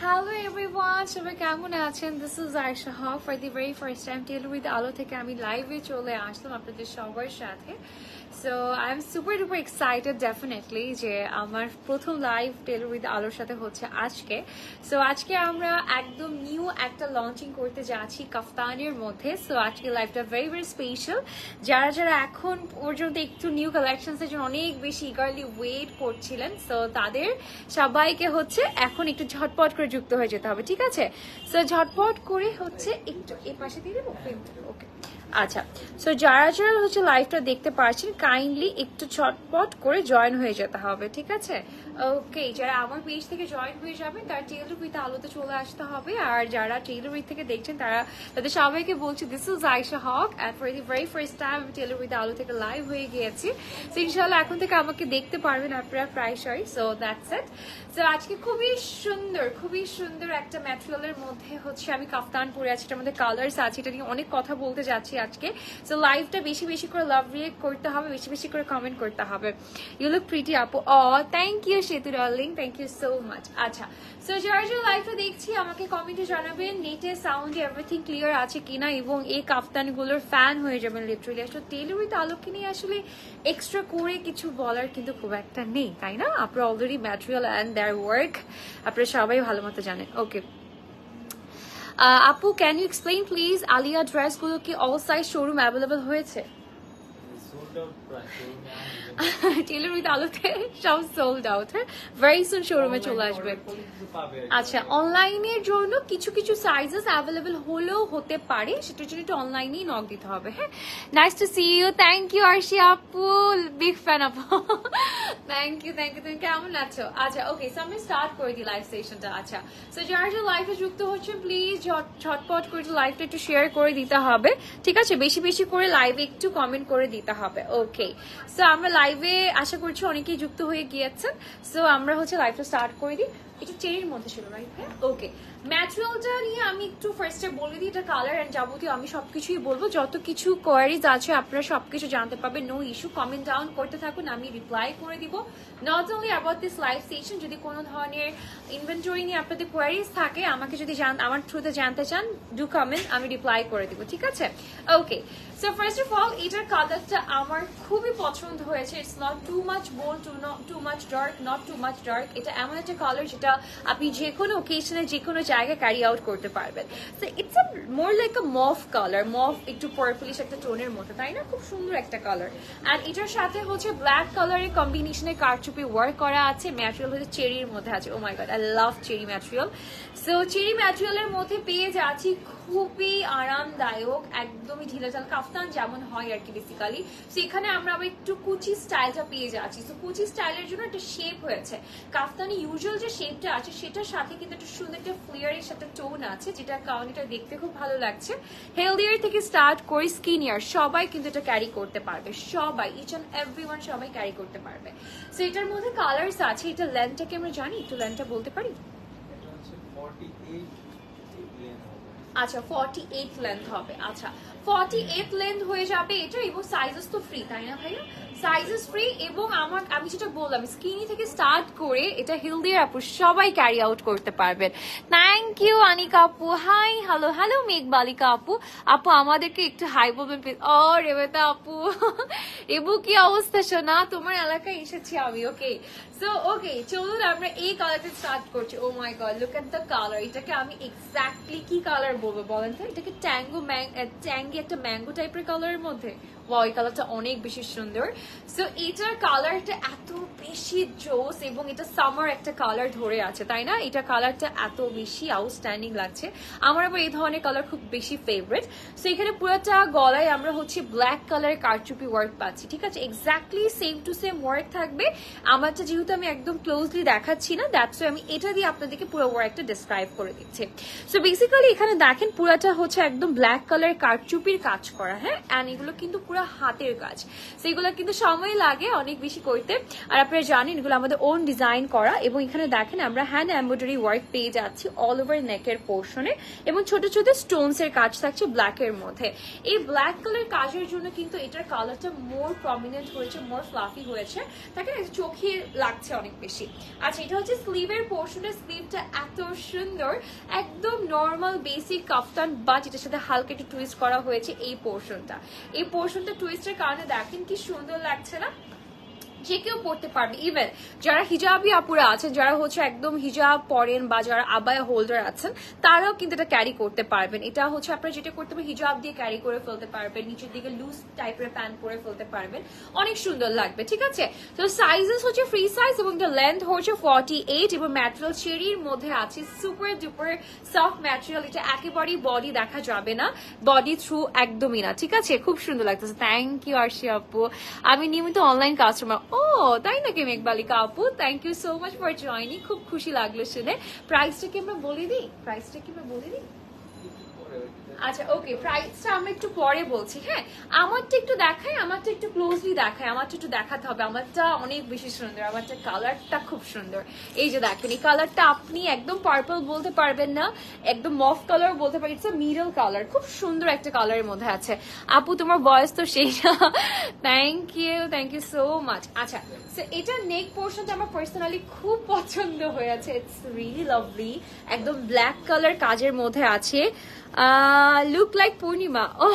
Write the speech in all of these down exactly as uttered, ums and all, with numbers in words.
Hello everyone, সবাই কেমন আছেন? This is Aisha Haq for the very first time Tailor with Alo থেকে আমি লাইভে চলে আসলাম আপনাদের সবার সাথে। So I'm super duper excited definitely যে আমার প্রথম লাইভ টেলর উইথ আলোর সাথে হচ্ছে আজকে। সো আজকে আমরা একদম নিউ একটা লঞ্চিং করতে যাচ্ছি কাফতানের মধ্যে। সো আজকে লাইভটা ভেরি ভেরি স্পেশাল। যারা যারা এখন পর্যন্ত একটু নিউ কালেকশনসের জন্য অনেক বেশি ইগারলি ওয়েট করছিলেন, সো তাদের সবাইকে হচ্ছে এখন একটু ঝটপট করে যুক্ত হয়ে যেতে হবে, ঠিক আছে? সো ঝটপট করে হচ্ছে একটু এই পাশে দিয়ে দেবো। ওকে, আচ্ছা। সো যারা যারা হচ্ছে লাইভটা দেখতে পাচ্ছেন কাইন্ডলি একটু ঝটপট করে জয়েন হয়ে যেতে হবে, ঠিক আছে? ওকে, যারা আমার পেজ থেকে জয়েন হয়ে যাবেন তারা টেলর উইথ আলোতে চলে আসতে হবে। আর যারা টেলর উইথ থেকে দেখছেন তারা তাদের সবাইকে বলছি this is Ayesha Haque and for the very first time আমি টেলর উইথ আলো থেকে লাইভ হয়ে গিয়েছি। সো ইনশাআল্লাহ এখন থেকে আমাকে দেখতে পারবেন আপনারা প্রায়শই। So that's it. সো আজকে খুবই সুন্দর খুবই সুন্দর একটা ম্যাটেরিয়ালের মধ্যে হচ্ছে আমি কাফতান পরে আছি। এটার মধ্যে কালার্স আছে, এটা নিয়ে অনেক কথা বলতে যাচ্ছি আজকে। সো লাইভটা বেশি বেশি করে লাভ রিয়েক্ট করতে হবে, বেশি বেশি করে কমেন্ট করতে হবে। ইউ লুক প্রিটি আপু। Uh thank you Setu darling, thank you so much. আচ্ছা, সো যারা যারা লাইভটা দেখছি আমাকে কমেন্টে জানাবেন নেটে সাউন্ডে এভরিথিং ক্লিয়ার আছে কিনা, এবং এই কাফতানগুলোর ফ্যান হয়ে যাবেন লিটারালি। আসলে টেলর উইথ আলোকে নিয়ে আসলে এক্সট্রা করে কিছু বলার কিন্তু খুব একটা নেই, তাই না? আপনারা already material and their work আপনারা সবাই ভালো মতো জানেন। ওকে আপু, can you explain please Alia ড্রেসগুলো কি অল সাইজ শোরুম অ্যাভেলেবল হয়েছে? টেলর উইথ আলোতে সব সোল্ড আউট, হ্যাঁ, ভেরি সুন শোরুমে চলে আসবে। আচ্ছা, অনলাইনের জন্য কিছু কিছু সাইজেস অ্যাভেলেবল হলেও হতে পারে, সেটার জন্য একটু অনলাইনেই নক দিতে হবে। হ্যাঁ, nice to see you, thank you Arshi আপু, বিগ ফ্যান আপু, থ্যাংক ইউ থ্যাংক ইউ। তুমি কেমন আছো? আচ্ছা, ওকে, সো আমি স্টার্ট করে দিই লাইভ সেশনটা। আচ্ছা, সো যারা যারা লাইভে যুক্ত হচ্ছে প্লিজ ঝটপট করে লাইভটা একটু শেয়ার করে দিতে হবে, ঠিক আছে? বেশি বেশি করে লাইভে একটু কমেন্ট করে দিতে হবে। ওকে, সো আমরা লাইভে আশা করছি অনেকেই যুক্ত হয়ে গিয়েছেন। সো আমরা হচ্ছে লাইভটা স্টার্ট করে দিই। এটা চেরির মধ্যে ছিল, রাইট? হ্যাঁ, ওকে। ম্যাটেরিয়ালটা নিয়ে আমি একটু ফার্স্টে বলে দিই, এটা কালার অ্যান্ড যাবতীয় আমি সবকিছুই বলবো। যত কিছু কোয়ারিজ আছে আপনারা সবকিছু জানতে পারবেন, নো ইস্যু। কমেন্ট ডাউন করতে থাকুন, আমি রিপ্লাই করে দিব। Not only about this live session, যদি কোনো ধরনের ইনভেন্টরি নিয়ে আপনাদের কোয়ারিজ থাকে আমাকে যদি আমার থ্রুতে জানতে চান, ডু কমেন্ট, আমি রিপ্লাই করে দিব, ঠিক আছে? Okay, so first of all এটার কালারটা আমার খুবই পছন্দ হয়েছে। It's not too much bold, too too much dark, not too much dark. এটা এমন একটা কালার যেটা আপনি যে কোনো ওকেশনে যে কোনো জায়গায় ক্যারি আউট করতে পারবেন। So it's a more like a mauve colour, mauve একটু পার্পলিশ একটা টোনের মতো, তাই না? খুব সুন্দর একটা কালার। অ্যান্ড এটার সাথে হচ্ছে ব্ল্যাক কালারের কম্বিনেশনে কারচুপি ওয়ার্ক করা আছে। ম্যাটেরিয়াল হচ্ছে চেরির মধ্যে আছে। Oh my god, I love cherry material. So cherry ম্যাটেরিয়ালের মধ্যে পেয়ে যাচ্ছি খুবই আরামদায়ক, একদমই ঢিলাঢাল কাফতান যেমন হয় আর কি বেসিক্যালি। সো এখানে আমরা আবার একটু কুচি স্টাইলটা পেয়ে যাচ্ছি। সো কুচি স্টাইলের জন্য একটা শেপ হয়েছে। কাফতানি ইউজুয়াল যে শেপটা আছে সেটার সাথে কিন্তু একটা সুন্দর একটা ফ্লেয়ারের সাথে টোন আছে, যেটার কারণে এটা দেখতে খুব ভালো লাগছে। হেলদিয়ার থেকে স্টার্ট করে স্কিনিয়ার সবাই কিন্তু এটা ক্যারি করতে পারবে, সবাই, ইচ অ্যান্ড এভরিওয়ান সবাই ক্যারি করতে পারবে। সো এটার মধ্যে কালার্স আছে। এটা লেন্থটাকে আমরা জানি, একটু লেন্থটা বলতে পারি? আচ্ছা, ফর্টি এইট লেন্থ হবে। আচ্ছা, ফর্টি এইট লেন্থ হয়ে যাবে এটা, এবং সাইজেস তো ফ্রি, তাই না ভাইয়া? সাইজেস ফ্রি, এবং আমার আমি যেটা বললাম স্কিনি থেকে স্টার্ট করে এটা হেলদিয়ার আপু সবাই ক্যারি আউট করতে পারবেন। থ্যাংক ইউ আনিকা আপু, হাই, হ্যালো হ্যালো মেঘবালিকা আপু। আপু আমাদেরকে একটু হাই বলবেন প্লিজ। ও রেবেতা আপু, এবু কি অবস্থা শোনা? তোমার এলাকায় এসেছি আমি। ওকে, সো ওকে, চলুন আমরা এই কালারটা স্টার্ট করছি। Oh my god, look at the colour. এটাকে আমি এক্স্যাক্টলি কি কালার বলবো বলেন তো? এটাকে ট্যাঙ্গো ট্যাঙ্গি একটা ম্যাঙ্গো টাইপের কালারের মধ্যে। ওয়াও, এই কালারটা অনেক বেশি সুন্দর। সো এটার কালারটা এত বেশি জোস, এবং এটা সামার একটা কালার ধরে আছে, তাই না? এটা কালারটা এত বেশি আউটস্ট্যান্ডিং লাগছে। আমার আবার এই ধরনের কালার খুব বেশি ফেভারিট। সো এখানে পুরোটা গলায় আমরা হচ্ছে ব্ল্যাক কালারের কারচুপি ওয়ার্ক পাচ্ছি, ঠিক আছে? Exactly same to same work থাকবে। আমারটা যেহেতু আমি একদম ক্লোজলি দেখাচ্ছি না, দ্যাটস আমি এটা দিয়ে আপনাদেরকে পুরো ওয়ার্কটা ডিসক্রাইব করে দিচ্ছি। সো বেসিক্যালি এখানে দেখেন পুরোটা হচ্ছে একদম ব্ল্যাক কালারের কারচুপির কাজ করা, হ্যাঁ, অ্যান্ড এগুলো কিন্তু পুরো হাতের কাজ, সেগুলো কিন্তু সময় লাগে অনেক বেশি করতে। আর আপনারা জানেন এগুলো আমাদের ওন ডিজাইন করা, এবং এখানে দেখেন আমরা হ্যান্ড এমব্রয়ডারি ওয়ার্ক পেয়ে যাচ্ছি অল ওভার নেকের পোর্শনে, এবং ছোট ছোট স্টোনস এর কাজ থাকছে ব্ল্যাক এর মধ্যে। এই ব্ল্যাক কালার কাজের জন্য কিন্তু এটার কালারটা মোর প্রমিনেন্ট হয়েছে, মোর ফ্লাফি হয়েছে, তাকে চোখে লাগছে অনেক বেশি। আচ্ছা, এটা হচ্ছে স্লিভের পোর্শনের, স্লিভটা এত সুন্দর, একদম নর্মাল বেসিক কাফতান, বাট এটার সাথে হালকা একটু টুইস্ট করা হয়েছে এই পোর্শনটা। এই পোর্শনটা টুইস্টের কারণে দেখেন কি সুন্দর লাগছে না, যে কেউ পড়তে পারবে। ইভেন যারা হিজাবি আপুরা আছেন, যারা হচ্ছে একদম হিজাব পরেন বা যারা আবায়া হোল্ডার আছেন, তারাও কিন্তু এটা ক্যারি করতে পারবেন। এটা হচ্ছে আপনারা যেটা করতে পারবেন, হিজাব দিয়ে ক্যারি করে ফেলতে পারবেন, নিচের দিকে লুজ টাইপের প্যান্ট পরে ফেলতে পারবেন, অনেক সুন্দর লাগবে। ঠিক আছে, তো সাইজেস হচ্ছে ফ্রি সাইজ, এবং এটা লেন্থ হচ্ছে ফর্টি এইট, এবং ম্যাটেরিয়াল চেরির মধ্যে আছে, সুপার ডুপার সফট ম্যাটেরিয়াল। এটা একেবারেই বডি দেখা যাবে না, বডি থ্রু একদমই না। ঠিক আছে, খুব সুন্দর লাগতেছে। থ্যাংক ইউ আরশি আপু, আমি নিয়মিত অনলাইন কাস্টমার। ও তাই নাকি মেঘবালিকা আপু, thank you so much for joining, খুব খুশি লাগলো শুনে। প্রাইসটা কি আমরা বলে দিই, প্রাইসটা কি আমরা বলে দিই? আচ্ছা ওকে, প্রাইসটা আমরা একটু পরে বলছি। হ্যাঁ, আমারটা একটু দেখাই, আমারটা একটু ক্লোজলি দেখাই, আমারটা একটু দেখাতে হবে। আমারটা অনেক বেশি সুন্দর, আমারটা কালারটা খুব সুন্দর। এই যে দেখেন, এই কালারটা আপনি একদম পার্পল বলতে পারবেন না, একদম মফ কালার বলতে পারি, ইটস আ মিডল কালার, খুব সুন্দর একটা কালারের মধ্যে আছে। আপু তোমার বয়স তো সেই না, thank you, thank you so much. আচ্ছা, এটা নেক পোর্শনটা আমার পার্সোনালি খুব পছন্দ হয়েছে, ইটস রিয়েলি লাভলি, একদম ব্ল্যাক কালার কাজের মধ্যে আছে। লুক লাইক পূর্ণিমা, ও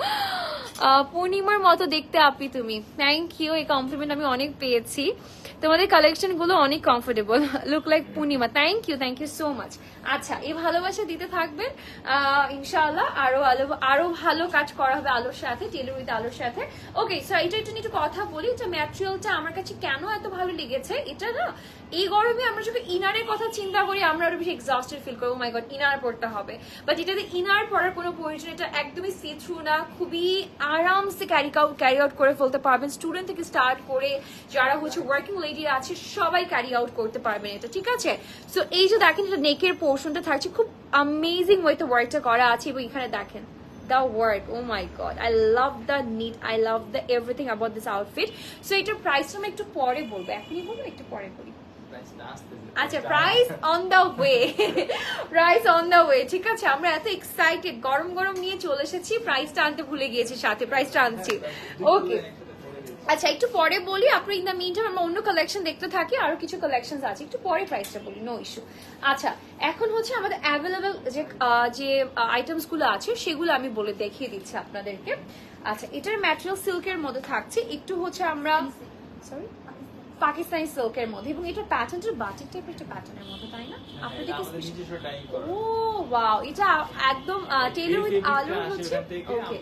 পূর্ণিমার মতো দেখতে আপনি তুমি, থ্যাংক ইউ, এই কমপ্লিমেন্ট আমি অনেক পেয়েছি। তোমাদের কালেকশন গুলো অনেক comfortable, look like Purnima, thank you, thank you so much. আচ্ছা, এই ভালোবাসা দিতে থাকবেন ইনশাআল্লাহ, আরো আলো আরো ভালো কাজ করা হবে আলোর সাথে, টেলর উইথ আলোর সাথে। ওকে, সো এটা একটু একটু কথা বলি, এটা ম্যাটেরিয়ালটা আমার কাছে কেন এত ভালো লেগেছে। এটা না এই গরমে আমরা যখন ইনারের কথা চিন্তা করি, আমরা আরো বেশি এক্সস্টেড ফিল করি, ও মাই গড ইনার পড়তে হবে, বাট এটাতে ইনার পরার কোনো প্রয়োজন, এটা একদমই সি থ্রু না, খুবই আরামসে ক্যারি আউট ক্যারি আউট করে ফেলতে পারবেন, স্টুডেন্ট থেকে স্টার্ট করে যারা হচ্ছে ওয়ার্কিং লেডি আছে সবাই ক্যারি আউট করতে পারবেন এটা। ঠিক আছে, সো এই যে দেখেন, এটা নেকের পোর্শনটা থাকছে, খুব অ্যামেজিং ওয়েতে ওয়ার্কটা করা আছে, এবং এখানে দেখেন the work, oh my god, I love the neat, I love the everything about this outfit. So এটার প্রাইস আমি একটু পরে বলবো, এখনই বলবো একটু পরে বলি। আচ্ছা, price on the way, price on the way. ঠিক আছে, আমরা এত এক্সাইটেড, গরম গরম নিয়ে চলে এসেছি, প্রাইসটা আনতে ভুলে গিয়েছি, সাথে প্রাইসটা আনছি। ওকে, আচ্ছা একটু পরে বলি, আপনি ইন দ্য মিনটাইম আমরা অন্য কালেকশন দেখতে থাকি, আরো কিছু কালেকশন আছে, একটু পরে প্রাইসটা বলি, নো ইস্যু। আচ্ছা, এখন হচ্ছে আমাদের অ্যাভেলেবেল যে যে আইটেমস গুলো আছে সেগুলো আমি বলে দেখিয়ে দিচ্ছি আপনাদেরকে। আচ্ছা, এটার ম্যাটেরিয়াল সিল্কের মধ্যে থাকছে, একটু হচ্ছে আমরা সরি পাকিস্তানি সিল্কের মধ্যে, এবং এটা প্যাটার্নটা বাটিক টাইপের একটা প্যাটার্নের মধ্যে, তাই না? আপনাদের ও ওয়াও, এটা একদম টেইলর উইথ আলো হচ্ছে। ওকে,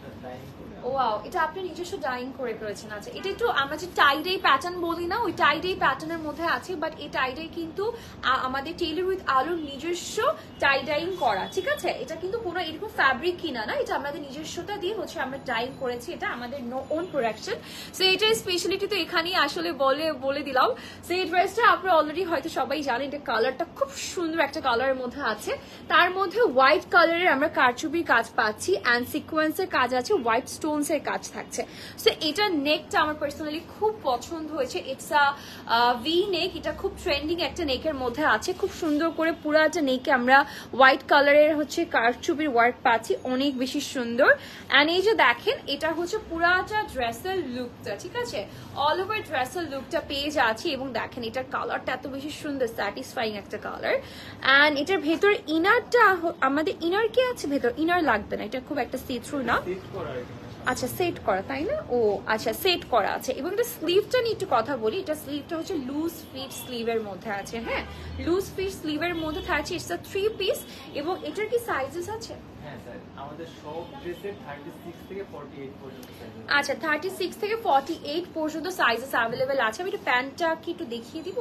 ওয়াও, এটা আপনি নিজস্ব ডাইং করে করেছেন। আচ্ছা, এটা একটু আমরা যে টাইডাই প্যাটার্ন বলি না, ওই টাইডাই প্যাটার্নের মধ্যে আছে, বাট এই টাইডাই কিন্তু আমাদের টেইলর উইথ আলোর নিজস্ব টাইডাইং করা। ঠিক আছে, এটা কিন্তু কোনো এরকম ফ্যাব্রিক কিনা না, এটা আমাদের নিজস্বতা দিয়ে হচ্ছে আমরা ডাইং করেছি, এটা আমাদের ওন প্রোডাকশন। সো এটার স্পেশালিটি তো এখানেই আসলে বলে বলে দিলাম। সো এই ড্রেসটা আপনারা অলরেডি হয়তো সবাই জানেন, এটা কালারটা খুব সুন্দর একটা কালারের মধ্যে আছে, তার মধ্যে হোয়াইট কালারের আমরা কারচুপির কাজ পাচ্ছি, অ্যান্ড সিকোয়েন্সের কাজ আছে, হোয়াইট স্টোন এর কাজ থাকছে। সো এটা নেকটা আমার পার্সোনালি খুব পছন্দ হয়েছে, ইটস আ ভি নেক, এটা খুব ট্রেন্ডিং একটা নেকের মধ্যে আছে, খুব সুন্দর করে পুরাটা নেকে আমরা হোয়াইট কালারের হচ্ছে কারচুপির ওয়ার্ক পাচ্ছি, অনেক বেশি সুন্দর। অ্যান্ড এই যে দেখেন, এটা হচ্ছে পুরাটা ড্রেসের লুকটা, ঠিক আছে, অল ওভার ড্রেসের লুকটা পেয়ে যাচ্ছি, এবং দেখেন এটার কালারটা এত বেশি সুন্দর, স্যাটিসফাইং একটা কালার। অ্যান্ড এটার ভেতর ইনারটা, আমাদের ইনার কি আছে ভেতর, ইনার লাগবে না, এটা খুব একটা সি থ্রু না। আচ্ছা, সেট করা, তাই না? ও আচ্ছা, সেট করা আছে, এবং এটা স্লিভটা নিয়ে একটু কথা বলি, এটা স্লিভটা হচ্ছে লুজ ফিট স্লিভের মধ্যে আছে। হ্যাঁ, লুজ ফিট স্লিভের মধ্যে থাকছে, ইটস আ থ্রি পিস, এবং এটার কি সাইজেস আছে? হ্যাঁ স্যার, আমাদের সব ড্রেসে থার্টি সিক্স থেকে ফর্টি এইট পর্যন্ত সাইজ। আচ্ছা, থার্টি সিক্স থেকে ফর্টি এইট পর্যন্ত সাইজেস অ্যাভেলেবেল আছে। আমি একটু প্যান্টটা কি একটু দেখিয়ে দিব?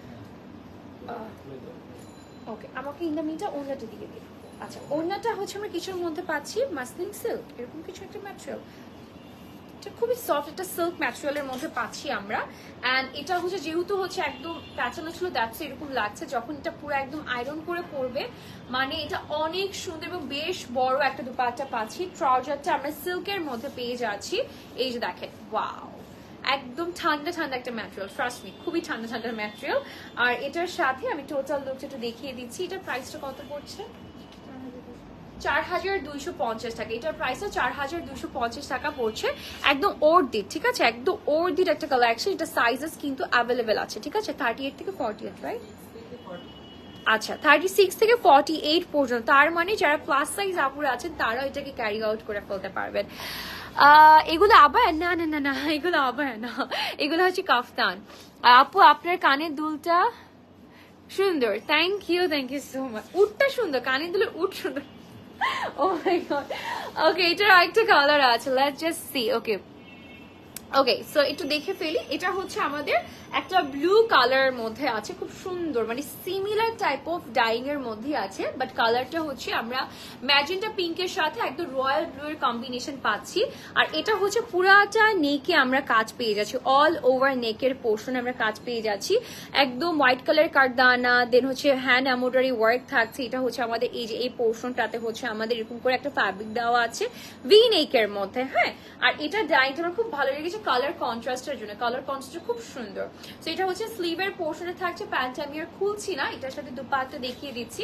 ওকে, আমাকে ইন দ্য মিনটা ওড়নাটা দিয়ে দিই। আচ্ছা, ওড়নাটা হচ্ছে আমরা কিছুর মধ্যে পাচ্ছি, মাসলিন সিল্ক, এরকম কিছু একটা ম্যাটেরিয়াল। এটা খুবই সফট একটা সিল্ক ম্যাটেরিয়ালের মধ্যে পাচ্ছি আমরা। অ্যান্ড এটা হচ্ছে যেহেতু হচ্ছে একদম প্যাচানো ছিল দ্যাটস এরকম লাগছে, যখন এটা পুরো একদম আয়রন করে পরবে মানে এটা অনেক সুন্দর এবং বেশ বড় একটা দুপাট্টা পাচ্ছি। ট্রাউজারটা আমরা সিল্কের মধ্যে পেয়ে যাচ্ছি। এই যে দেখেন, ওয়াও, একদম ঠান্ডা ঠান্ডা একটা ম্যাটেরিয়াল, ট্রাস্ট মি, খুবই ঠান্ডা ঠান্ডা ম্যাটেরিয়াল। আর এটার সাথে আমি টোটাল লুকটা একটু দেখিয়ে দিচ্ছি। এটার প্রাইসটা কত পড়ছে? চার হাজার দুইশো পঞ্চাশ টাকা। এটার প্রাইসটা চার হাজার দুইশো পঞ্চাশ টাকা পড়ছে। একদম ওর দিট, ঠিক আছে, একদম ওর দিট একটা কালেকশন। এটা সাইজেস কিন্তু অ্যাভেলেবেল আছে, ঠিক আছে, থার্টি এইট থেকে ফর্টি এইট, রাইট? আচ্ছা, থার্টি সিক্স থেকে ফর্টি এইট পর্যন্ত। তার মানে যারা প্লাস সাইজ আপুরা আছেন তারাও এটাকে ক্যারি আউট করে ফেলতে পারবেন। আহ এগুলো আবার না না না না এগুলো আবার না, এগুলো হচ্ছে কাফতান। আপু আপনার কানের দুলটা সুন্দর, thank you, thank you so much. উটটা সুন্দর, কানের দুলের উট সুন্দর। ও মাই গড, ওকে, এটার আরেকটা কালার আছে, let's just see. Okay okay, so একটু দেখে ফেলি। এটা হচ্ছে আমাদের একটা ব্লু কালারের মধ্যে আছে, খুব সুন্দর, মানে সিমিলার টাইপ অফ ডাইং এর মধ্যে আছে, বাট কালারটা হচ্ছে আমরা ম্যাজেন্টা পিঙ্কের সাথে একদম রয়্যাল ব্লু এর কম্বিনেশন পাচ্ছি। আর এটা হচ্ছে পুরাটা নেকে আমরা কাজ পেয়ে যাচ্ছি, অল ওভার নেকের পোর্শন আমরা কাজ পেয়ে যাচ্ছি। একদম হোয়াইট কালার কারদানা, দেন হচ্ছে হ্যান্ড এমব্রয়ডারি ওয়ার্ক থাকছে। এটা হচ্ছে আমাদের এই যে এই পোর্শনটাতে হচ্ছে আমাদের এরকম করে একটা ফ্যাব্রিক দেওয়া আছে ভি নেকের মধ্যে, হ্যাঁ। আর এটা ডাইংটা আমার খুব ভালো লেগেছে কালার কন্ট্রাস্টের জন্য, কালার কন্ট্রাস্ট খুব সুন্দর। তো এটা হচ্ছে স্লিভের পোর্শনে থাকছে, প্যান্টটা আমি আর খুলছি না, এটার সাথে দুপাট্টা দেখিয়ে দিচ্ছি।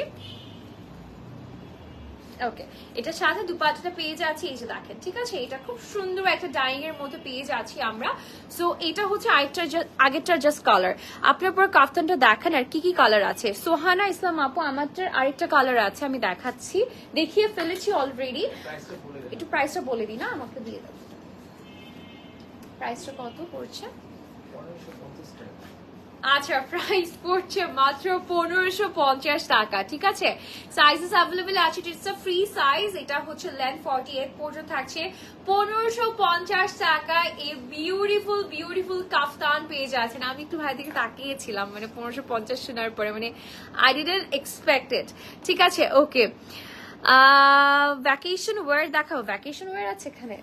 ওকে, এটার সাথে দুপাট্টাটা পেয়ে যাচ্ছি, এই যে দেখেন, ঠিক আছে, এটা খুব সুন্দর একটা ডাইং এর মধ্যে পেয়ে যাচ্ছি আমরা। সো এটা হচ্ছে আরেকটা আগেরটার জাস্ট কালার। আপনার পর কাফতানটা দেখেন আর কি কি কালার আছে। সোহানা ইসলাম আপু, আমারটার আরেকটা কালার আছে, আমি দেখাচ্ছি, দেখিয়ে ফেলেছি অলরেডি। একটু প্রাইসটা বলে দিই না, আমাকে দিয়ে দাও। প্রাইসটা কত পড়ছে? আচ্ছা, প্রাইস পড়ছে মাত্র পনেরোশো পঞ্চাশ টাকা, ঠিক আছে। সাইজেস অ্যাভেলেবেল আছে, ইটস আ ফ্রি সাইজ। এটা হচ্ছে লেন্থ ফর্টি এইট পর্যন্ত থাকছে। পনেরোশো পঞ্চাশ টাকায় এই বিউটিফুল বিউটিফুল কাফতান পেয়ে যাচ্ছেন। আমি একটু ভাই দিকে তাকিয়েছিলাম, মানে পনেরোশো পঞ্চাশ শোনার পরে, মানে আই ডিডন্ট এক্সপেক্টেড, ঠিক আছে। ওকে, ভ্যাকেশন ওয়্যার দেখাও, ভ্যাকেশন ওয়্যার আছে এখানে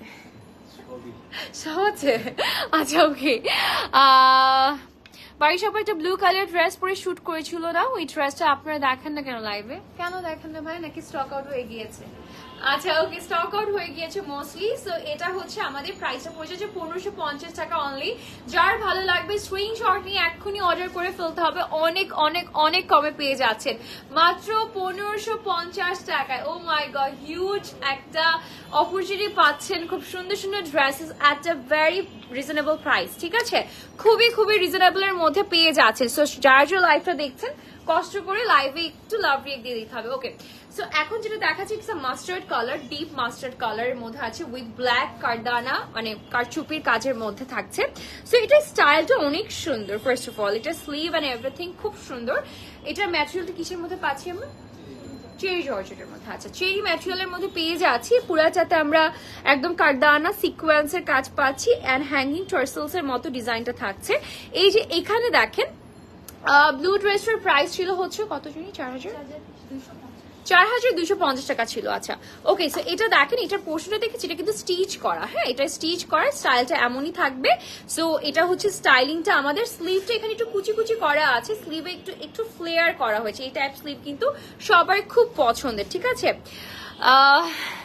সব আছে। আচ্ছা, ওকে, আহ বাড়ির সবাই একটা ব্লু কালার ড্রেস পরে শুট করেছিল না, ওই ড্রেসটা আপনারা দেখেন না কেন লাইভে? কেন দেখেন না ভাই, নাকি স্টক আউট হয়ে গিয়েছে? আচ্ছা, ওকে, স্টক আউট হয়ে গিয়েছে মোস্টলি। সো এটা হচ্ছে আমাদের প্রাইসটা পড়ছে যে পনেরোশো পঞ্চাশ টাকা অনলি। যার ভালো লাগবে স্ক্রিনশট নিয়ে এক্ষুনি অর্ডার করে ফেলতে হবে, অনেক অনেক অনেক কমে পেয়ে যাচ্ছেন, মাত্র পনেরোশো পঞ্চাশ টাকায়। ও মাই গড, হিউজ একটা অপরচুনিটি পাচ্ছেন, খুব সুন্দর সুন্দর dresses at a very reasonable price, ঠিক আছে, খুবই খুবই রিজনেবল এর মধ্যে পেয়ে যাচ্ছেন। সো যার যে লাইভটা দেখছেন কষ্ট করে লাইভে একটু লাভ রেক দিয়ে দিতে হবে। ওকে, সো এখন যেটা দেখাচ্ছি it's a mustard colour, deep mustard কালারের মধ্যে আছে উইথ ব্ল্যাক কারদানা, মানে কারচুপির কাজের মধ্যে থাকছে। সো এটা স্টাইলটা অনেক সুন্দর। ফার্স্ট অফ অল এটা স্লিভ এন্ড এভরিথিং খুব সুন্দর। এটার ম্যাটেরিয়ালটা কিসের মধ্যে পাচ্ছি আমরা? চেরি জর্জেটের মধ্যে। আচ্ছা, চেরি ম্যাটেরিয়ালের মধ্যে পেয়ে যাচ্ছি, পুরাটাতে আমরা একদম কারদানা সিকোয়েন্সের কাজ পাচ্ছি এন্ড হ্যাঙ্গিং টার্সেলস এর মতো ডিজাইনটা থাকছে। এই যে এখানে দেখেন, ব্লু ড্রেসের প্রাইস ছিল হচ্ছে কত জানি, চার হাজার চার হাজার দুইশো পঞ্চাশ টাকা ছিল। আচ্ছা, ওকে, সো এটা দেখেন, এটার পোর্শনটা দেখেছি, এটা কিন্তু স্টিচ করা, হ্যাঁ, এটা স্টিচ করা, স্টাইলটা এমনই থাকবে। সো এটা হচ্ছে স্টাইলিংটা আমাদের। স্লিভটা এখানে একটু কুচি কুচি করা আছে, স্লিভে একটু একটু ফ্লেয়ার করা হয়েছে। এই টাইপ স্লিভ কিন্তু সবার খুব পছন্দের, ঠিক আছে। আহ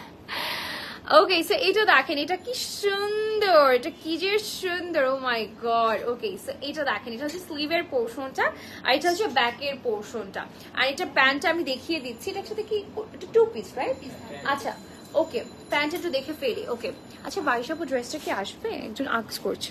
ওকে, সো এটা দেখেন, এটা কি সুন্দর, এটা কি যে সুন্দর, ও মাই গড। ওকে, সো এটা দেখেন, এটা হচ্ছে স্লিভের পোর্শনটা আর এটা হচ্ছে ব্যাকের পোর্শনটা। আর এটা প্যান্টটা আমি দেখিয়ে দিচ্ছি, এটা সাথে কি এটা টু পিস, রাইট? আচ্ছা, ওকে, প্যান্ট একটু দেখে ফেলি। ওকে, আচ্ছা, বাইশ আপু ড্রেসটা কি আসবে? একজন আস্ক করছে।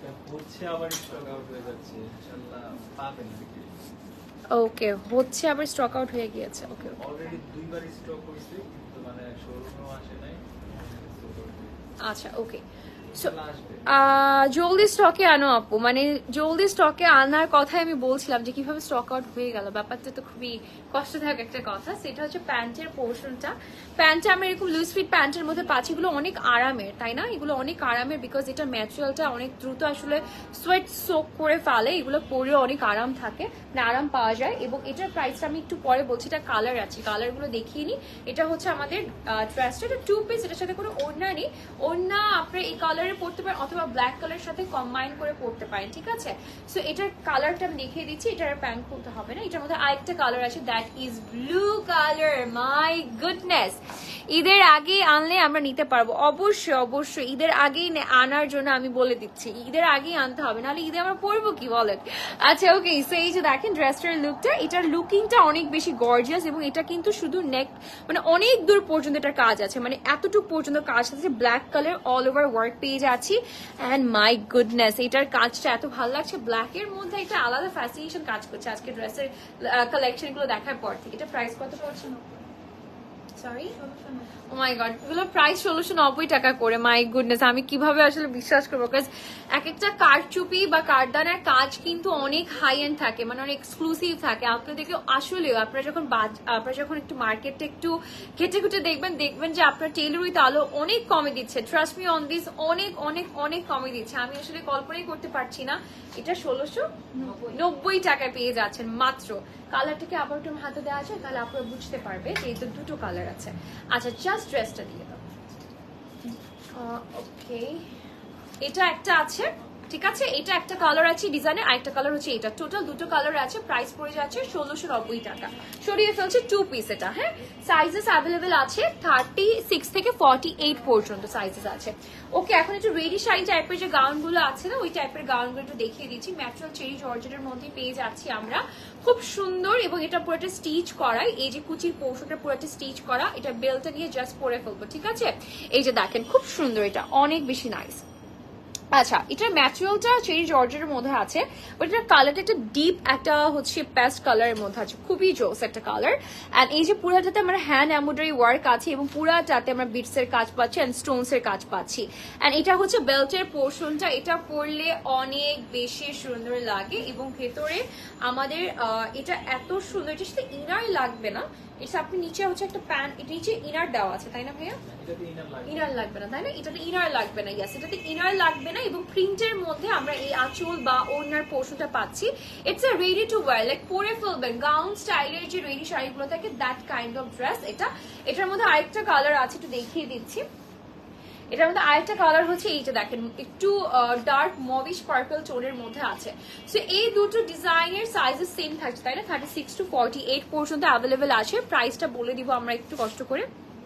ওকে, হচ্ছে আবার স্টক আউট হয়ে গিয়েছে। ওকে, অলরেডি দুইবার স্টক হইছে, কিন্তু মানে শোরুমেও আসে নাই। আচ্ছা, ওকে, জলদি স্টকে আনো আপু, মানে জলদি স্টকে আনার কথাই আমি বলছিলাম যে কিভাবে স্টক আউট হয়ে গেল, ব্যাপারটা তো খুবই কষ্টদায়ক একটা কথা। সেটা হচ্ছে প্যান্টের পোর্শনটা। প্যান্টটা আমি এরকম লুজ ফিট প্যান্টের মধ্যে পাচ্ছি, এগুলো অনেক আরামের, তাই না? এগুলো অনেক আরামের বিকজ এটা ম্যাটেরিয়ালটা অনেক দ্রুত আসলে সোয়েট সোক করে ফেলে, এগুলো পরে অনেক আরাম থাকে, মানে আরাম পাওয়া যায়। এবং এটার প্রাইসটা আমি একটু পরে বলছি। এটা কালার আছে, কালারগুলো দেখিয়ে নি। এটা হচ্ছে আমাদের ড্রেসটা, এটা টু পিস, এটার সাথে কোনো ওড়না নেই। ওড়না আপনার এই কালার কালারে পরতে পারেন অথবা ব্ল্যাক কালারের সাথে কম্বাইন করে পরতে পারেন, ঠিক আছে? সো এটার কালারটা আমি দেখিয়ে দিচ্ছি, এটার প্যান্ট খুলতে হবে না। এটার মধ্যে আরেকটা কালার আছে, that is blue colour. My goodness, ঈদের আগে আনলে আমরা নিতে পারবো, অবশ্যই অবশ্যই ঈদের আগেই আনার জন্য আমি বলে দিচ্ছি, ঈদের আগেই আনতে হবে, নাহলে ঈদে আমরা পরবো কি বলেন? আচ্ছা ওকে, সো এই যে দেখেন ড্রেসটার লুকটা, এটার লুকিংটা অনেক বেশি গর্জিয়াস এবং এটা কিন্তু শুধু নেক মানে অনেক দূর পর্যন্ত এটার কাজ আছে, মানে এতটুকু পর্যন্ত কাজ আছে, black colour all over work পেয়ে যাচ্ছি। অ্যান্ড মাই গুডনেস, এটার কাজটা এত ভালো লাগছে, ব্ল্যাকের মধ্যে একটা আলাদা ফ্যাসিনেশন কাজ করছে আজকে ড্রেসের কালেকশন গুলো দেখার পর থেকে। এটা প্রাইস কত পড়ছে? সরি, ও মাই গড, এগুলো প্রাইস ষোলোশো নব্বই টাকা করে। মাই গুডনেস, আমি কিভাবে আসলে বিশ্বাস করবো, কারণ এক একটা কারচুপি বা কারদানার কাজ কিন্তু অনেক হাই এন্ড থাকে, মানে অনেক এক্সক্লুসিভ থাকে। আপনাদেরকে আসলেও আপনারা যখন আপনারা যখন একটু মার্কেটে একটু ঘেটে ঘুটে দেখবেন, দেখবেন যে আপনার টেইলর উইথ আলো অনেক কমে দিচ্ছে। ট্রাস্ট মি অন দিস, অনেক অনেক অনেক কমে দিচ্ছে, আমি আসলে কল্পনাই করতে পারছি না। এটা ষোলোশো নব্বই টাকায় পেয়ে যাচ্ছেন মাত্র। কালারটাকে আবার একটু হাতে দেওয়া যায়, তাহলে আপনারা বুঝতে পারবে যে এই তো দুটো কালার আছে। আচ্ছা, জাস্ট ড্রেসটা দিয়ে দাও। ওকে, এটা একটা আছে, ঠিক আছে, এটা একটা কালার আছে ডিজাইনের, আরেকটা কালার হচ্ছে এটা। টোটাল দুটো কালার আছে, প্রাইস পড়ে যাচ্ছে ষোলোশো নব্বই টাকা। সরিয়ে ফেলছে টু পিস এটা। হ্যাঁ, সাইজেস অ্যাভেলেবেল আছে থার্টি সিক্স থেকে ফর্টি এইট পর্যন্ত সাইজেস আছে। ওকে, এখন একটু রেডি শাড়ি টাইপের যে গাউন গুলো আছে না, ওই টাইপের গাউন গুলো একটু দেখিয়ে দিচ্ছি। ম্যাটেরিয়াল চেরি জর্জেটের মধ্যে পেয়ে যাচ্ছি আমরা, খুব সুন্দর, এবং এটা পুরোটা স্টিচ করাই, এই যে কুচির পোর্শনটা পুরোটা স্টিচ করা। এটা বেলটা নিয়ে জাস্ট পরে ফেলবো, ঠিক আছে? এই যে দেখেন খুব সুন্দর, এটা অনেক বেশি নাইস। আচ্ছা, এটার ম্যাটেরিয়ালটা চেরি জর্জের মধ্যে আছে, বাট এটার কালারটা একটা ডিপ একটা হচ্ছে পেস্ট কালারের মধ্যে আছে, খুবই জোস একটা কালার। অ্যান্ড এই যে পুরাটাতে আমরা হ্যান্ড এমব্রয়ডারি ওয়ার্ক আছে এবং পুরাটাতে আমরা বিটস এর কাজ পাচ্ছি অ্যান্ড স্টোনস এর কাজ পাচ্ছি। অ্যান্ড এটা হচ্ছে বেল্টের পোর্শনটা, এটা পরলে অনেক বেশি সুন্দর লাগে এবং ভেতরে আমাদের এটা এত সুন্দর, এটার সাথে ইনার লাগবে না, এটা আপনি নিচে হচ্ছে একটা প্যান্ট, এটা নিচে ইনার দেওয়া আছে, তাই না ভাইয়া? ইনার লাগবে না, তাই না? এটাতে ইনার লাগবে না, ইয়াস, এটাতে ইনার লাগবে না। এবং প্রিন্টের মধ্যে আমরা এই আঁচল বা ওড়নার পোর্শনটা পাচ্ছি। It's a ready to wear, like পরে ফেলবেন গাউন স্টাইলের যে রেডি শাড়িগুলো থাকে, দ্যাট কাইন্ড অফ ড্রেস এটা। এটার মধ্যে আরেকটা কালার আছে, একটু দেখিয়ে দিচ্ছি। এটার মধ্যে আরেকটা কালার হচ্ছে এইটা দেখেন, একটু ডার্ক মভিশ পার্পল টোনের মধ্যে আছে। সো এই দুটো ডিজাইনের সাইজেস সেম থাকছে, তাই না? Thirty six to forty eight পর্যন্ত অ্যাভেলেবেল আছে। প্রাইসটা বলে দিব আমরা একটু কষ্ট করে।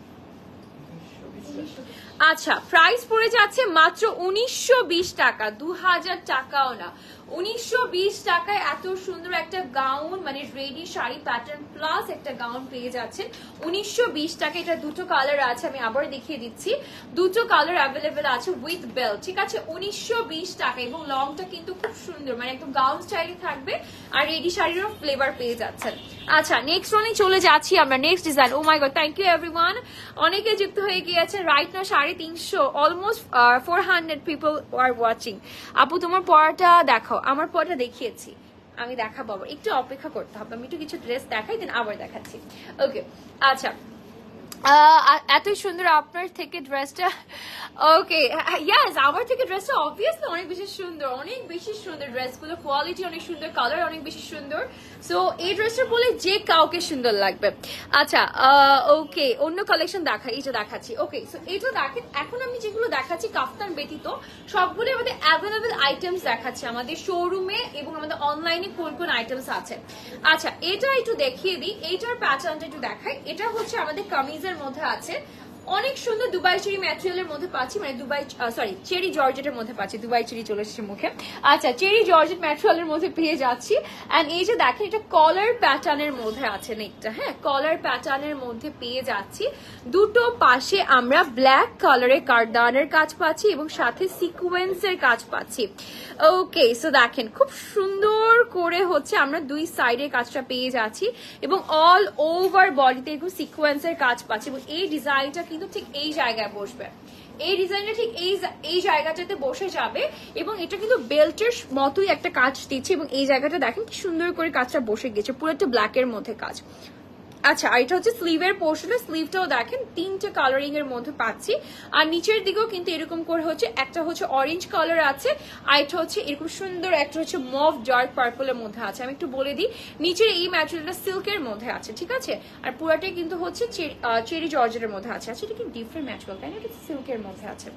আচ্ছা, প্রাইস পড়ে যাচ্ছে মাত্র উনিশশো বিশ টাকা, দু হাজার টাকাও না, উনিশশো বিশ টাকায় এত সুন্দর একটা গাউন, মানে রেডি শাড়ি প্যাটার্ন প্লাস একটা গাউন পেয়ে যাচ্ছেন উনিশশো বিশ টাকা। এটা দুটো কালার আছে, আমি আবার দেখিয়ে দিচ্ছি, দুটো কালার অ্যাভেলেবেল আছে উইথ বেল্ট, ঠিক আছে? উনিশশো বিশ টাকা, এবং লংটা কিন্তু খুব সুন্দর, মানে একদম গাউন স্টাইলে থাকবে আর রেডি শাড়িরও ফ্লেভার পেয়ে যাচ্ছেন। আচ্ছা, নেক্সট ওয়ানে চলে যাচ্ছি আমরা, next design. Oh my god, thank you everyone, অনেকে যুক্ত হয়ে গিয়েছে রাইট নাও। সাড়ে তিনশো almost four hundred people are watching. আপু তোমার পড়াটা দেখাও। আমার পড়াটা দেখিয়েছি, আমি দেখাবো, আবার একটু অপেক্ষা করতে হবে, আমি একটু কিছু ড্রেস দেখাই দেন আবার দেখাচ্ছি। ওকে, আচ্ছা, এত সুন্দর আপনার থেকে ড্রেসটা। ওকে, ইয়াস, আমার থেকে ড্রেসটা অবভিয়াসলি অনেক বেশি সুন্দর, অনেক বেশি সুন্দর ড্রেসগুলো, কোয়ালিটি অনেক সুন্দর, কালার অনেক বেশি সুন্দর। সো এই ড্রেসটা বলে যে কাউকে সুন্দর লাগবে। আচ্ছা, ওকে, অন্য কালেকশন দেখা, এই যে দেখাচ্ছি। ওকে, সো এটা দেখেন, এখন আমি যেগুলো দেখাচ্ছি কাফতান ব্যতীত সবগুলো আমাদের অ্যাভেলেবেল আইটেমস দেখাচ্ছি আমাদের শোরুমে এবং আমাদের অনলাইনে কোন কোন আইটেমস আছে। আচ্ছা, এটা একটু দেখিয়ে দিই, এইটার প্যাটার্নটা একটু দেখাই। এটা হচ্ছে আমাদের কামিজের মধ্যে আছে, অনেক সুন্দর দুবাই চেরি ম্যাটেরিয়ালের মধ্যে পাচ্ছি, মানে দুবাই সরি চেরি জর্জেটের মধ্যে পাচ্ছি, দুবাই চেরি চলে এসেছে মুখে। আচ্ছা, চেরি জর্জেট ম্যাটেরিয়ালের মধ্যে পেয়ে যাচ্ছি। অ্যান্ড এই যে দেখেন, এটা কলার প্যাটার্নের মধ্যে আছে নেকটা, হ্যাঁ, কলার প্যাটার্নের মধ্যে পেয়ে যাচ্ছি। দুটো পাশে আমরা ব্ল্যাক কালারের কারদানের কাজ পাচ্ছি এবং সাথে সিকোয়েন্সের কাজ পাচ্ছি। ওকে, সো দেখেন খুব সুন্দর করে হচ্ছে আমরা দুই সাইডের কাজটা পেয়ে যাচ্ছি এবং অল ওভার বডিতে এরকম সিকোয়েন্সের কাজ পাচ্ছি এবং এই ডিজাইনটা কিন্তু ঠিক এই জায়গায় বসবে, এই ডিজাইনটা ঠিক এই এই জায়গাটাতে বসে যাবে এবং এটা কিন্তু বেল্টের মতোই একটা কাজ দিচ্ছে এবং এই জায়গাটা দেখেন কি সুন্দর করে কাজটা বসে গেছে, পুরো একটা ব্ল্যাকের মধ্যে কাজ। আচ্ছা, আর এটা হচ্ছে স্লিভের পোর্শনে, স্লিভটাও দেখেন তিনটে কালারিং এর মধ্যে পাচ্ছি। আর নিচের দিকেও কিন্তু এরকম করে হচ্ছে, একটা হচ্ছে অরেঞ্জ কালার আছে, আর এটা হচ্ছে এরকম সুন্দর একটা হচ্ছে মভ ডার্ক পার্পলের মধ্যে আছে। আমি একটু বলে দিই, নিচের এই ম্যাটেরিয়ালটা সিল্কের মধ্যে আছে, ঠিক আছে? আর পুরাটাই কিন্তু হচ্ছে চেরি জর্জেটের মধ্যে আছে। আচ্ছা, এটা কি ডিফারেন্ট ম্যাটেরিয়াল, তাই না? এটা সিল্কের মধ্যে আছে।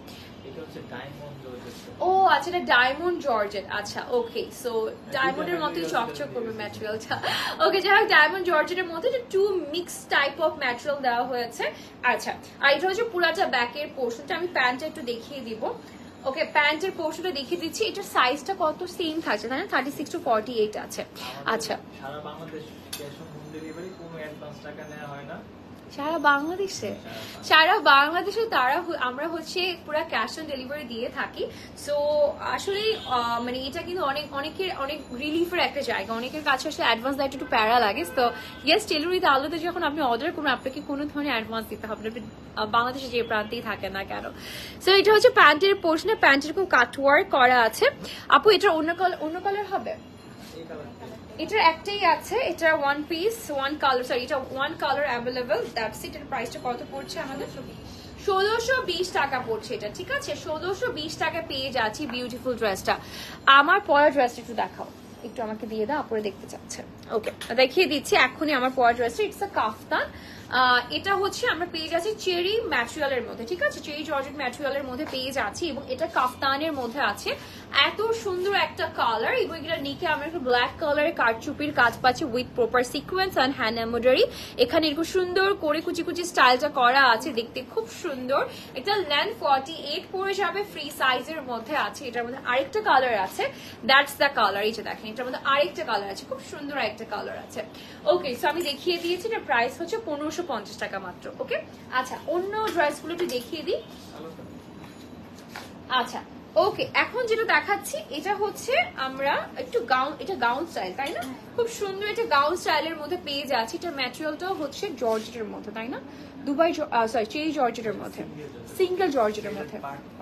এটা হচ্ছে ডায়মন্ড জর্জেট। ও আচ্ছা, এটা ডায়মন্ড জর্জেট। আচ্ছা ওকে, সো ডায়মন্ডের মতোই চকচক করবে ম্যাটেরিয়ালটা। ওকে, যাই হোক ডায়মন্ড জর্জেটের মধ্যে two mix type of material দেওয়া হয়েছে। আচ্ছা, আর এটা হচ্ছে পুরাটা ব্যাকের পোর্শনটা। আমি প্যান্টটা একটু দেখিয়ে দিব। ওকে, প্যান্টের পোর্শনটা দেখিয়ে দিচ্ছি। এটার সাইজটা কত সেম থাকছে তাই না, thirty six to forty eight আছে। আচ্ছা, সারা Bangladesh cash on home delivery, কোনো অ্যাডভান্স টাকা নেওয়া হয় না সারা বাংলাদেশে? সারা বাংলাদেশে তারা আমরা হচ্ছে পুরো ক্যাশ অন ডেলিভারি দিয়ে থাকি। সো আসলে মানে এটা কিন্তু অনেক অনেকের অনেক রিলিফের একটা জায়গা। অনেকের কাছে আসলে অ্যাডভান্স দেওয়াটা একটু প্যারা লাগে। তো ইয়েস, টেলর উইথ আলোতে যখন আপনি অর্ডার করবেন আপনাকে কোনো ধরনের অ্যাডভান্স দিতে হবে না, বাংলাদেশে যে প্রান্তেই থাকেন না কেন। সো এটা হচ্ছে প্যান্টের পোর্শনে, প্যান্টের খুব কাটওয়ার্ক করা আছে। আপু এটা অন্য কালার অন্য কালার হবে? এটার একটাই আছে, এটা one piece one colour, sorry এটা one colour available. That's it. এর প্রাইসটা কত পড়ছে আমাদের? ষোলোশো বিশ টাকা পড়ছে এটা, ঠিক আছে? ষোলোশো বিশ টাকা পেয়ে যাচ্ছি বিউটিফুল ড্রেসটা। আমার পরা ড্রেসটা একটু দেখাও, একটু আমাকে দিয়ে দাও, আপরে দেখতে চাচ্ছে। ওকে, দেখিয়ে দিচ্ছি এখনই আমার পরা ড্রেসটা। It's a kaftan. এটা হচ্ছে আমরা পেয়ে যাচ্ছি চেরি ম্যাটেরিয়ালের মধ্যে, ঠিক আছে? চেরি জর্জেট ম্যাটেরিয়ালের মধ্যে পেয়ে যাচ্ছি এবং এটা কাফতানের মধ্যে আছে। এত সুন্দর একটা কালার এবং এটা নিচে আমরা একটু ব্ল্যাক কালারের কারচুপির কাজ পাচ্ছি with proper sequence and hand embroidery. এখানে এরকম সুন্দর করে কুচি কুচি স্টাইলটা করা আছে, দেখতে খুব সুন্দর। এটা লেন্থ ফর্টি এইট পরে যাবে, ফ্রি সাইজের মধ্যে আছে। এটার মধ্যে আরেকটা কালার আছে, দ্যাটস দ্য কালার। এই যে দেখেন, এটার মধ্যে আরেকটা কালার আছে, খুব সুন্দর একটা কালার আছে। ওকে, সো আমি দেখিয়ে দিয়েছি, এটার প্রাইস হচ্ছে পনেরোশো পঞ্চাশ টাকা মাত্র। ওকে, আচ্ছা অন্য ড্রেসগুলো একটু দেখিয়ে দিই। আচ্ছা ওকে, এখন যেটা দেখাচ্ছি এটা হচ্ছে আমরা একটু গাউন, এটা গাউন স্টাইল তাই না? খুব সুন্দর এটা গাউন স্টাইলের মধ্যে পেয়ে যাচ্ছি। এটা ম্যাটেরিয়ালটাও হচ্ছে জর্জেটের মধ্যে তাই না, দুবাই সরি চেরি জর্জেটের মধ্যে, সিঙ্গেল জর্জেটের মধ্যে।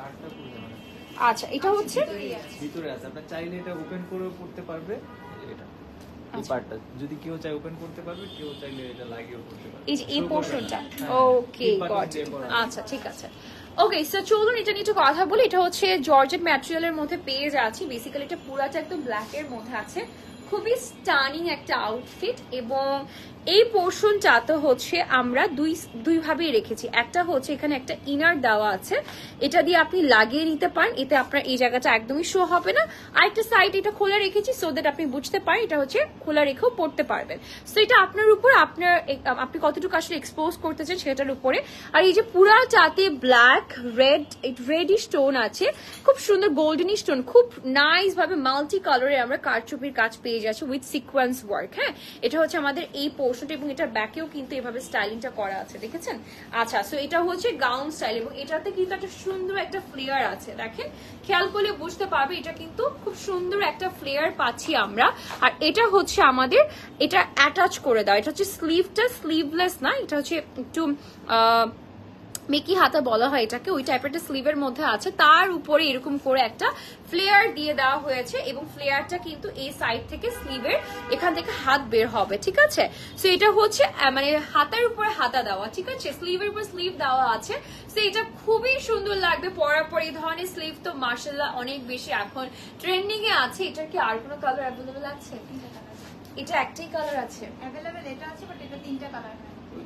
আচ্ছা, এটা হচ্ছে ভিতরে আছে, আপনি চাইলে এটা ওপেন করেও পড়তে পারবে। এটা এই পার্টটা যদি কেউ চায় ওপেন করতে পারবে, কেউ চাইলে এটা লাগিয়েও করতে পারবে। এই যে এই পোর্শনটা। Okay got it. আচ্ছা ঠিক আছে। ওকে, সো চলুন এটা নিয়ে একটু কথা বলি। এটা হচ্ছে জর্জেট ম্যাটেরিয়ালের মধ্যে পেয়ে যাচ্ছি। বেসিক্যালি এটা পুরাটা একদম ব্ল্যাক এর মধ্যে আছে। খুবই স্টানিং একটা আউটফিট এবং এই পোর্শনটা তো হচ্ছে আমরা দুই দুই ভাবেই রেখেছি। একটা হচ্ছে এখানে একটা ইনার দেওয়া আছে, এটা দিয়ে আপনি লাগিয়ে নিতে পারেন, এতে আপনার এই জায়গাটা একদমই শো হবে না। আরেকটা সাইড এটা খোলা রেখেছি সো দ্যাট আপনি বুঝতে পারেন এটা হচ্ছে খোলা রেখেও পড়তে পারবেন। সো এটা আপনার উপর, আপনার আপনি কতটুকু আসলে এক্সপোজ করতে চান সেটার উপরে। আর এই যে পুরাটাতে ব্ল্যাক রেড রেডি স্টোন আছে, খুব সুন্দর গোল্ডেন স্টোন, খুব নাইস ভাবে মাল্টি কালারে আমরা কারচুপির কাজ পেয়ে যাচ্ছি উইথ সিকোয়েন্স ওয়ার্ক। হ্যাঁ, এটা হচ্ছে আমাদের এই পোর্শন এবং এটার ব্যাকেও কিন্তু এভাবে স্টাইলিংটা করা আছে, দেখেছেন? আচ্ছা, সো এটা হচ্ছে গাউন স্টাইল এবং এটাতে কিন্তু একটা সুন্দর একটা ফ্লেয়ার আছে। দেখেন, খেয়াল করলে বুঝতে পারবে এটা কিন্তু খুব সুন্দর একটা ফ্লেয়ার পাচ্ছি আমরা। আর এটা হচ্ছে আমাদের এটা অ্যাটাচ করে দাও। এটা হচ্ছে স্লিভটা স্লিভলেস না, এটা হচ্ছে একটু আহ মেকি হাতা বলা হয় এটাকে, ওই টাইপের একটা স্লিভের মধ্যে আছে। তার উপরে এরকম করে একটা ফ্লেয়ার দিয়ে দেওয়া হয়েছে এবং ফ্লেয়ারটা কিন্তু এই সাইড থেকে স্লিভের এখান থেকে হাত বের হবে, ঠিক আছে? সো এটা হচ্ছে মানে হাতার উপরে হাতা দেওয়া, ঠিক আছে? স্লিভের উপর স্লিভ দেওয়া আছে। সো এটা খুবই সুন্দর লাগবে পরার পর। এই ধরনের স্লিভ তো মার্শাল্লাহ অনেক বেশি এখন ট্রেন্ডিং এ আছে। এটার কি আর কোনো কালার অ্যাভেলেবল আছে? এটা একটাই কালার আছে অ্যাভেলেবল, এটা আছে বাট এটা তিনটা কালার।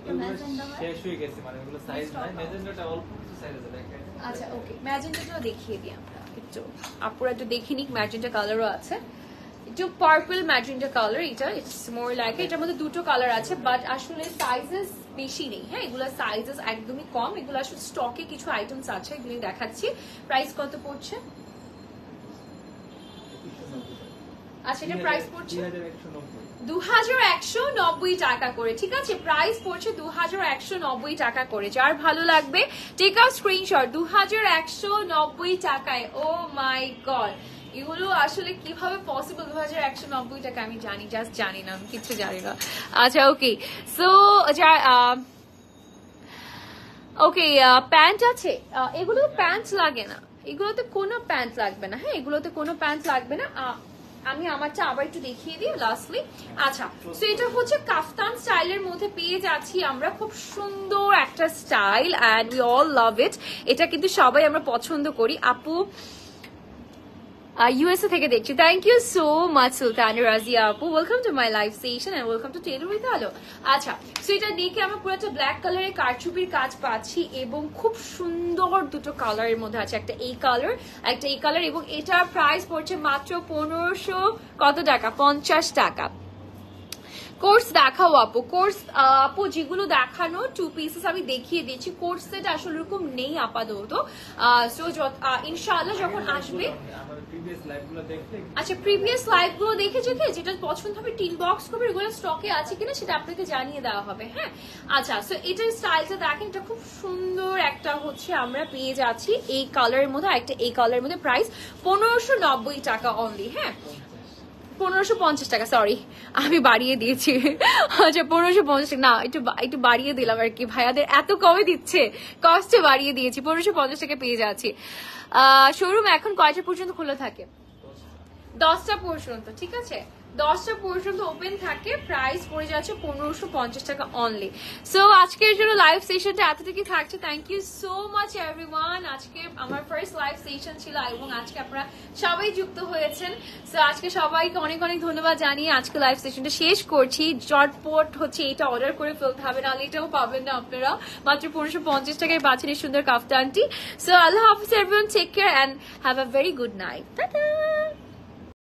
শেষ হয়ে গেছে, মানে এগুলো সাইজ নাই, ম্যাজেন্টাটা অল্প কিছু সাইজ আছে দেখেন। আচ্ছা ওকে, ম্যাজেন্টাটাও দেখিয়ে দিই আমরা একটু, আপুরা একটু দেখে নিক। ম্যাজেন্টা কালারও আছে, একটু পার্পল ম্যাজেন্টা কালার। এটা ইটস মোর লাইক, এটার মধ্যে দুটো কালার আছে বাট আসলে সাইজেস বেশি নেই। হ্যাঁ, এগুলো সাইজেস একদমই কম। এগুলো আসলে স্টকে কিছু আইটেমস আছে, এগুলি দেখাচ্ছি। প্রাইস কত পড়ছে? আচ্ছা, এটা প্রাইস পড়ছে দু হাজার একশো নব্বই টাকা করে, ঠিক আছে? প্রাইস পড়ছে দু হাজার একশো নব্বই টাকা করে। যার ভালো লাগবে টেক আউট স্ক্রিনশট। দু হাজার একশো নব্বই টাকায়, ও মাই গড, এগুলো আসলে কিভাবে পসিবল? দু হাজার একশো নব্বই টাকা আমি জানি, জাস্ট জানি না, আমি কিছু জানি না। আচ্ছা ওকে, সো ওকে প্যান্ট আছে, এগুলো প্যান্ট লাগে না, এগুলোতে কোনো প্যান্ট লাগবে না। হ্যাঁ, এগুলোতে কোনো প্যান্ট লাগবে না। আমি আমারটা আবার একটু দেখিয়ে দিই লাস্টলি। আচ্ছা, তো এটা হচ্ছে কাফতান স্টাইলের মধ্যে পেয়ে যাচ্ছি আমরা। খুব সুন্দর একটা style and we all love it. এটা কিন্তু সবাই আমরা পছন্দ করি। আপু ইউএসএ থেকে দেখছি। Thank you so much Sultan Razia আপু, welcome to my live session and welcome to tailor with Alo. আচ্ছা, সো এটা দেখে আমরা পুরো একটা ব্ল্যাক কালারের কারচুপির কাজ পাচ্ছি এবং খুব সুন্দর দুটো কালারের মধ্যে আছে, একটা এই কালার একটা এই কালার, এবং এটার প্রাইস পড়ছে মাত্র পনেরোশো কত টাকা, পঞ্চাশ টাকা। কোর্স দেখাও আপু, কোর্স আপু যেগুলো দেখানো টু পিসেস আমি দেখিয়ে দিচ্ছি, কোর্স সেট আসলে এরকম নেই আপাতত। সো ইনশাআল্লাহ যখন আসবে, আচ্ছা প্রিভিয়াস লাইভ গুলো দেখে দেখে যেটা পছন্দ হবে টিন বক্স করবে, এগুলো স্টকে আছে কিনা সেটা আপনাকে জানিয়ে দেওয়া হবে। হ্যাঁ, আচ্ছা, সো এটার স্টাইলটা দেখেন, এটা খুব সুন্দর একটা হচ্ছে আমরা পেয়ে যাচ্ছি এই কালারের মধ্যে, একটা এই কালারের মধ্যে, প্রাইস পনেরোশো নব্বই টাকা অনলি। হ্যাঁ, পনেরোশো পঞ্চাশ টাকা, সরি আমি বাড়িয়ে দিয়েছি। আচ্ছা পনেরোশো পঞ্চাশ টাকা না, একটু একটু বাড়িয়ে দিলাম আর কি, ভাইয়াদের এত কমে দিচ্ছে, কষ্টে বাড়িয়ে দিয়েছি, পনেরোশো পঞ্চাশ টাকা পেয়ে যাচ্ছি। আহ শোরুম এখন কয়টা পর্যন্ত খোলা থাকে? দশটা পর্যন্ত, ঠিক আছে, দশটা পর্যন্ত ওপেন থাকে, প্রাইস পড়ে যাচ্ছে পনেরোশো পঞ্চাশ টাকা অনলি। সো আজকের জন্য লাইভ সেশনটা এতটুকুই থাকছে। Thank you so much everyone. আজকে আমার ফার্স্ট লাইভ সেশন ছিল এবং আজকে আপনারা সবাই যুক্ত হয়েছেন। সো আজকে সবাইকে অনেক অনেক ধন্যবাদ জানিয়ে আজকে লাইভ সেশনটা শেষ করছি। জটপট হচ্ছে এটা অর্ডার করে ফেলতে হবে, নাহলে এটাও পাবেন না আপনারা, মাত্র পনেরোশো পঞ্চাশ টাকায় পাচ্ছেন এই সুন্দর কাফতানটি। সো আল্লাহ হাফিজ everyone, take care and have a very good night. Tata.